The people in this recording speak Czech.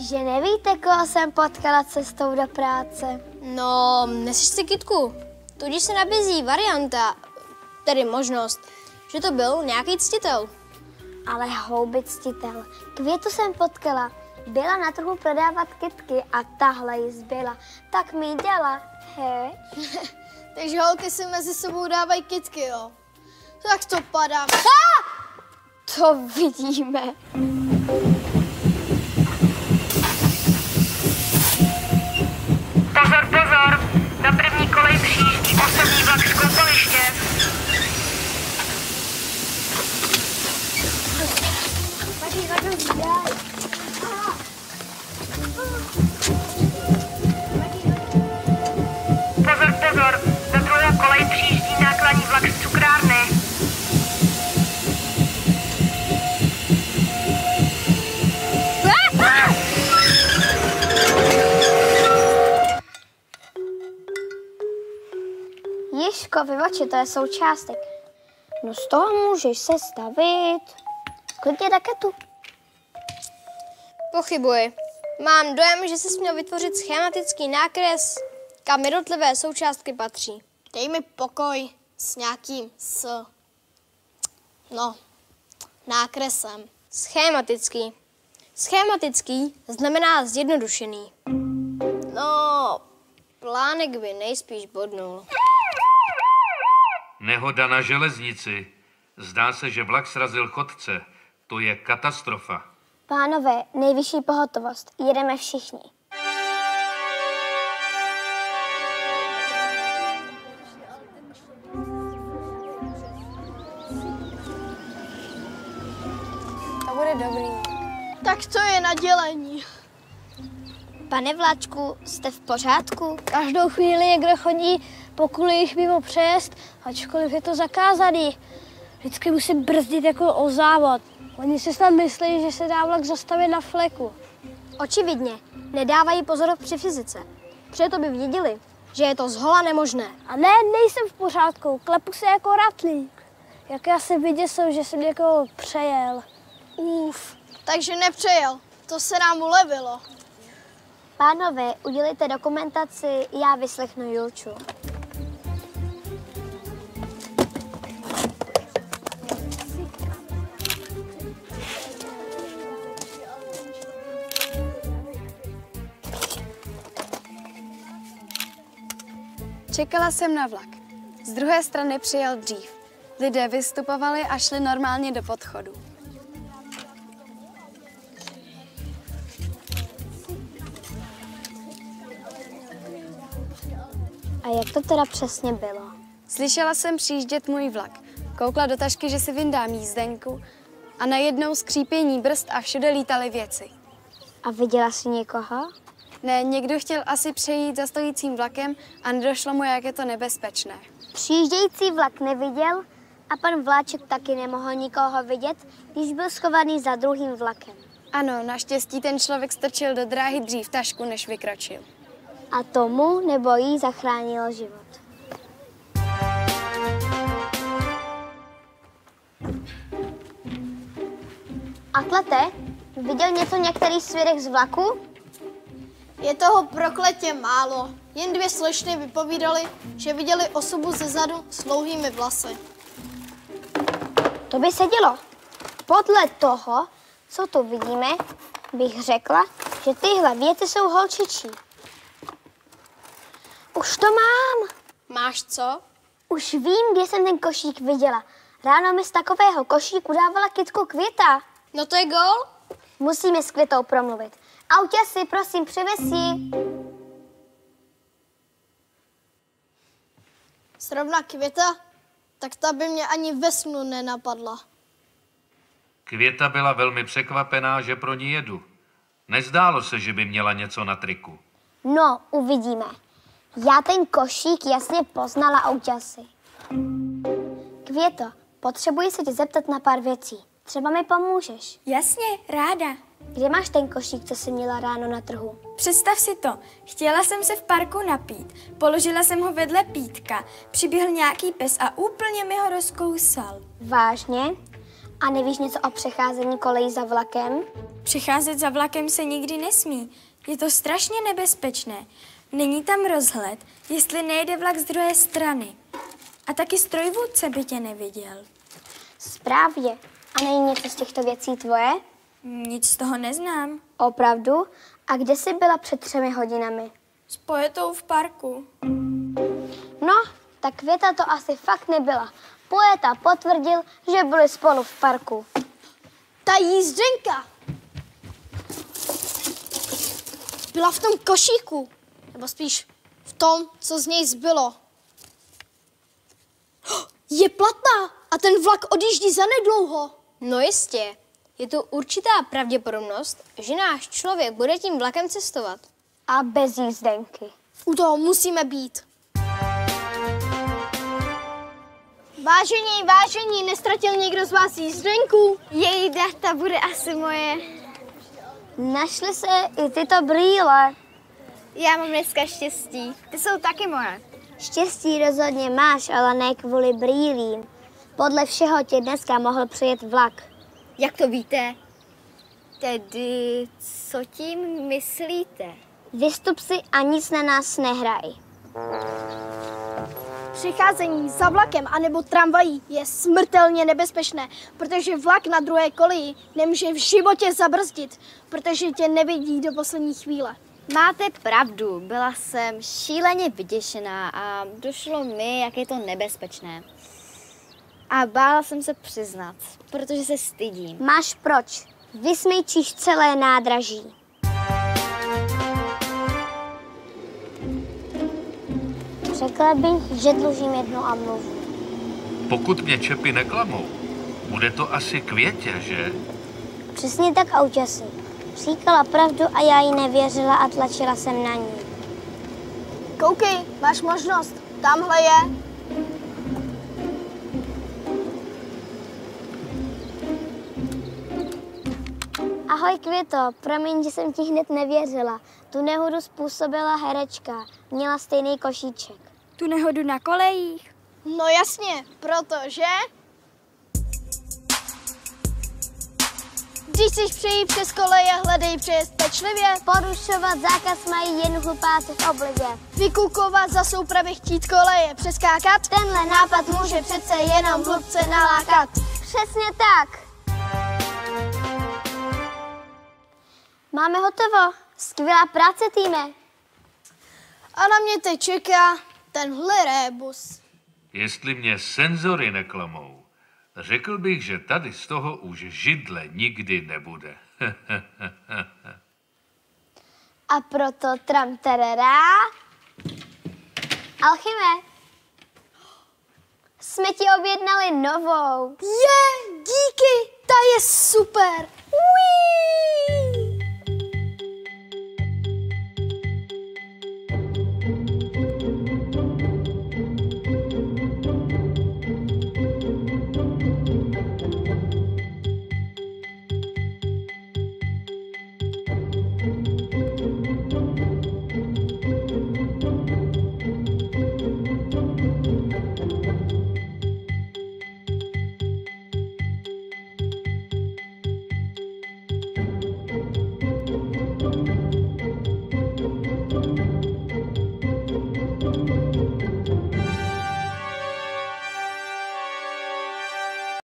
Že nevíte, koho jsem potkala cestou do práce? No, neseš si kytku. Tudíž se nabízí varianta, tedy možnost, že to byl nějaký ctitel. Ale houby ctitel. Květu jsem potkala. Byla na trhu prodávat kytky a tahle jí zbyla. Tak mi děla, he? Takže holky si mezi sebou dávají kytky, jo? Tak to padá. To vidíme. Pozor, pozor! Na první kolej přijíždí osobní vlak z koupaliště. Pozor, pozor! Na druhou kolej přijíždí nákladní vlak z cukrárny. Jižko, vyvači, to je součástek. No z toho můžeš sestavit klidně raketu. Pochybuji. Mám dojem, že jsi měl vytvořit schematický nákres, kam jednotlivé součástky patří. Dej mi pokoj s nějakým nákresem. Schematický. Schematický znamená zjednodušený. No, plánek by nejspíš bodnul. Nehoda na železnici. Zdá se, že vlak srazil chodce. To je katastrofa. Pánové, nejvyšší pohotovost. Jedeme všichni. To bude dobrý. Tak to je na dělení. Pane Vláčku, jste v pořádku? Každou chvíli někdo chodí po kolejích mimo přejezd, ačkoliv je to zakázaný. Vždycky musím brzdit jako o závod. Oni si snad myslí, že se dá vlak zastavit na fleku. Očividně nedávají pozor při fyzice. Proto by věděli, že je to zhola nemožné. A ne, nejsem v pořádku. Klepu se jako ratlík. Jak já se vyděsil, že jsem někoho přejel. Takže nepřejel. To se nám ulevilo. Pánové, udělejte dokumentaci, já vyslechnu Julču. Čekala jsem na vlak. Z druhé strany přijel dřív. Lidé vystupovali a šli normálně do podchodu. A jak to teda přesně bylo? Slyšela jsem přijíždět můj vlak. Koukla do tašky, že si vyndám jízdenku a najednou skřípění brzd a všude lítaly věci. A viděla jsi někoho? Ne, někdo chtěl asi přejít za stojícím vlakem a nedošlo mu, jak je to nebezpečné. Přijíždějící vlak neviděl a pan Vláček taky nemohl nikoho vidět, když byl schovaný za druhým vlakem. Ano, naštěstí ten člověk strčil do dráhy dřív tašku, než vykročil. A tomu nebo jí zachránilo život. Atlete, viděl něco některý svědek z vlaku? Je toho prokletě málo. Jen 2 slečny vypovídaly, že viděli osobu zezadu s dlouhými vlasy. To by se dělo. Podle toho, co tu vidíme, bych řekla, že tyhle věci jsou holčičí. Už to mám. Máš co? Už vím, kde jsem ten košík viděla. Ráno mi z takového košíku dávala kytku Květa. No to je gól? Musíme s Květou promluvit. Auťasi, prosím, přivez ji. Zrovna Květa? Tak ta by mě ani ve snu nenapadla. Květa byla velmi překvapená, že pro ní jedu. Nezdálo se, že by měla něco na triku. No, uvidíme. Já ten košík jasně poznala, Auťasi. Květo, potřebuji se tě zeptat na pár věcí. Třeba mi pomůžeš. Jasně, ráda. Kde máš ten košík, co jsi měla ráno na trhu? Představ si to. Chtěla jsem se v parku napít. Položila jsem ho vedle pítka. Přiběhl nějaký pes a úplně mi ho rozkousal. Vážně? A nevíš něco o přecházení kolejí za vlakem? Přecházet za vlakem se nikdy nesmí. Je to strašně nebezpečné. Není tam rozhled, jestli nejde vlak z druhé strany. A taky strojvůdce by tě neviděl. Správně. A není něco z těchto věcí tvoje? Nic z toho neznám. Opravdu? A kde jsi byla před 3 hodinami? S poetou v parku. No, tak Květa to asi fakt nebyla. Poeta potvrdil, že byli spolu v parku. Ta jízdenka byla v tom košíku, nebo spíš v tom, co z něj zbylo. Je platná a ten vlak odjíždí zanedlouho. No jistě, je tu určitá pravděpodobnost, že náš člověk bude tím vlakem cestovat. A bez jízdenky. U toho musíme být. Vážení, nestratil někdo z vás jízdenku? Její data bude asi moje. Našly se i tyto brýle. Já mám dneska štěstí. Ty jsou taky moje. Štěstí rozhodně máš, ale ne kvůli brýlím. Podle všeho tě dneska mohl přijet vlak. Jak to víte? Tedy, co tím myslíte? Vystup si a nic na nás nehraj. Přecházení za vlakem anebo tramvají je smrtelně nebezpečné, protože vlak na druhé koleji nemůže v životě zabrzdit, protože tě nevidí do poslední chvíle. Máte pravdu, byla jsem šíleně vyděšená a došlo mi, jak je to nebezpečné. A bála jsem se přiznat, protože se stydím. Máš proč? Vysmejčíš celé nádraží. Řekla bych, že dlužím jednu omluvu. Pokud mě čepy neklamou, bude to asi Květě, že? Přesně tak, Auťasi. Říkala pravdu a já jí nevěřila a tlačila jsem na ní. Koukej, máš možnost. Tamhle je. Ahoj, Květo, promiň, že jsem ti hned nevěřila. Tu nehodu způsobila herečka. Měla stejný košíček. Tu nehodu na kolejích. No jasně, protože... Když chceš přejít přes koleje, hledej přejezd pečlivě. Porušovat zákaz mají jen hlupáci v oblibě. Vykukovat za soupravy chtít koleje, přeskákat. Tenhle nápad může přece jenom hlubce nalákat. Přesně tak. Máme hotovo. Skvělá práce, týme. A na mě teď čeká tenhle rébus. Jestli mě senzory neklamou, řekl bych, že tady z toho už židle nikdy nebude. A proto tramtarará. Alchyme, jsme ti objednali novou. Díky, ta je super. Uí.